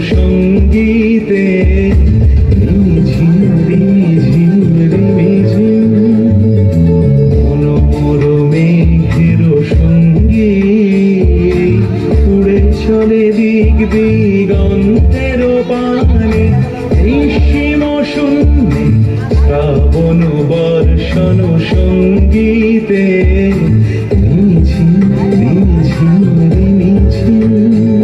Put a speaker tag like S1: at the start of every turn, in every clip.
S1: সঙ্গীতে ঝিম ঝিম ঝিম মনোমর মেঘের সঙ্গী উড়ে চলে দিক দিগন্তের পানে নিঃসীম শূন্যে শ্রাবণ বর্ষণ সঙ্গীতে ঝিম ঝিম ঝিম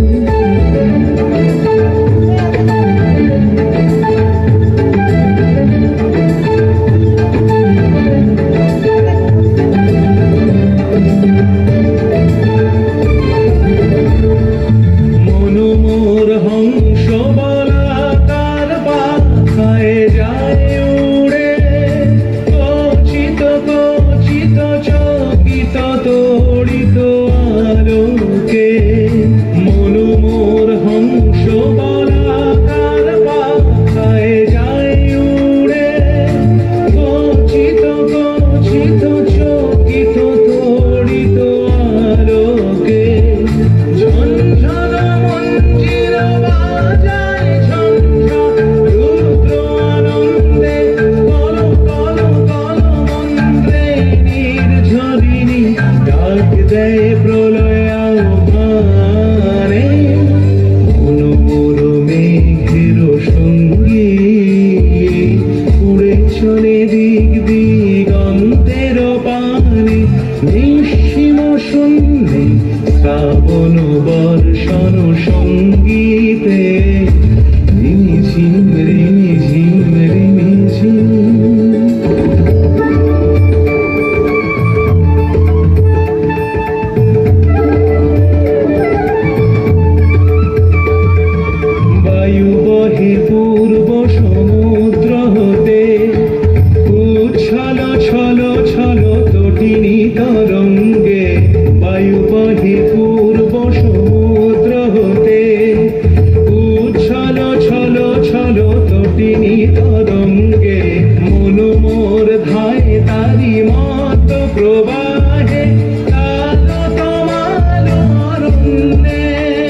S1: মনোমোর হংস বলাকার পাখায় যায় উড়ে কচিত কচিত চকিত তড়িত আলোকে মনোমোর হংস বলাকার পাখায় যায় উড়ে কচিত কচিত চকিত তড়িত আলোকে ঝনঝন মঞ্জির বাজায় ঝনঝন রুদ্র আনন্দে কল কল কল মন্ত্রে নির্ঝরিণী ডাক দেয় প্রলয় আহ্বানে মনোমর মেঘের সঙ্গী উড়ে চলে দিক দিগন্তের পানে নিঃসীম শূন্যে শ্রাবণ বর্ষণ সঙ্গীতে ঝিম ঝিম ঝিম বায়ু বহে পূর্ব সমুদ্র হতে উচ্ছল ছল ছল তটিনী তরঙ্গে বায়ু বহে পূর্ব সমুদ্র হতে উচ্ছল ছল ছল তটিনী তরঙ্গে মনোমোর ধায় তারি মত প্রবাহে কালো তমাল অরণ্যে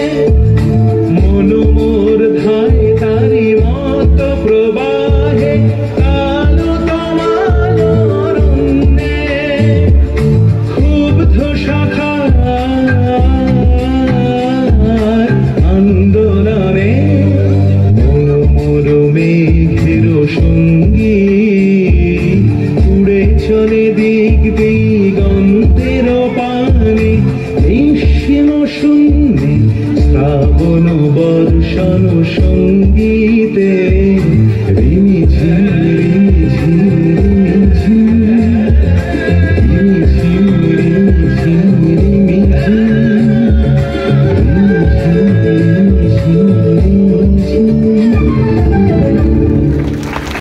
S1: মনোমোর ধায় তারি মত প্রবাহে কালো তমাল অরণ্যে ক্ষুব্ধ শাখার আন্দোলনে মনোমর মেঘের সঙ্গী উড়ে চলে দিক দিগন্তের পানে নিঃসীম শূন্যে শ্রাবণ বর্ষণ সঙ্গীতে ঝিম